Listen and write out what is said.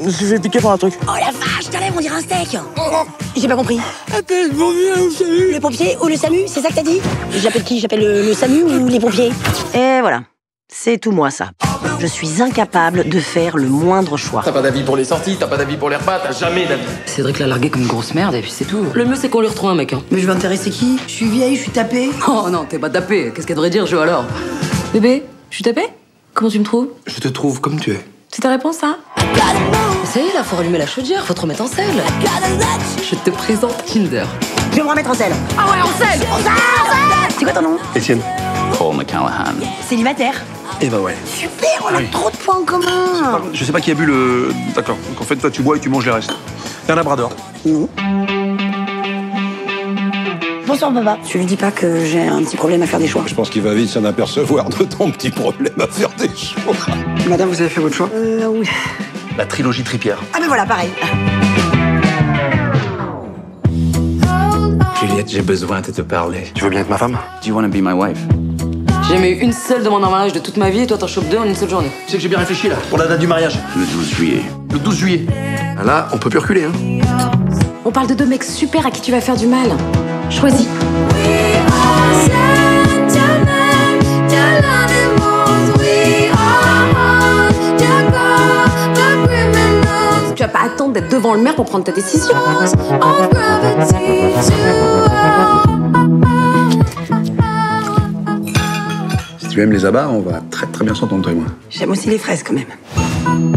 me suis fait piquer par un truc. Oh la vache, t'enlèves, on dirait un steak. J'ai pas compris. Appelle le pompier ou le SAMU. Le pompier ou le SAMU, c'est ça que t'as dit? J'appelle qui? J'appelle le SAMU ou les pompiers? Et voilà. C'est tout moi, ça. Je suis incapable de faire le moindre choix. T'as pas d'avis pour les sorties, t'as pas d'avis pour les repas, t'as jamais d'avis. Cédric l'a largué comme une grosse merde et puis c'est tout. Le mieux c'est qu'on lui retrouve un mec. Hein. Mais je vais intéresser qui? Je suis vieille, je suis tapée. Oh non, t'es pas tapé. Qu'est-ce qu'elle devrait dire, je alors? Bébé, je suis tapé? Comment tu me trouves? Je te trouve comme tu es. C'est ta réponse, ça? Ça y est, là, faut rallumer la chaudière, faut te remettre en selle. Je te présente Kinder. Je vais me remettre en selle. Ah ouais, en selle! C'est quoi ton nom? Etienne. Paul McCallahan. Célibataire. Eh bah ouais. Super, on a trop de points en commun. Je sais pas qui a bu le... D'accord. Donc en fait, toi, tu bois et tu manges les restes. T'es un labrador. Non. Bonsoir, papa. Tu lui dis pas que j'ai un petit problème à faire des choix. Je pense qu'il va vite s'en apercevoir de ton petit problème à faire des choix. Madame, vous avez fait votre choix? Oui. La trilogie Tripière. Ah ben voilà, pareil. Juliette, j'ai besoin de te parler. Tu veux bien être ma femme? Do you want to be my wife? J'ai jamais eu une seule demande en mariage de toute ma vie et toi t'en chopes deux en une seule journée. Tu sais que j'ai bien réfléchi, là, pour la date du mariage. Le 12 juillet. Le 12 juillet. Là, on peut plus reculer, hein. On parle de deux mecs super à qui tu vas faire du mal. Choisis. Tu vas pas attendre d'être devant le maire pour prendre ta décision. Si tu aimes les abats, on va très très bien s'entendre, toi et moi. J'aime aussi les fraises, quand même.